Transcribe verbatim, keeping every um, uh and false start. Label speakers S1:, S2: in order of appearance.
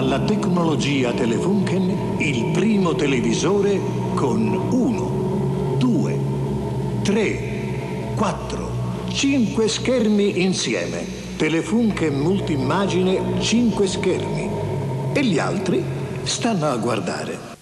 S1: Dalla tecnologia Telefunken, il primo televisore con uno, due, tre, quattro, cinque schermi insieme. Telefunken Multimmagine, cinque schermi. E gli altri stanno a guardare.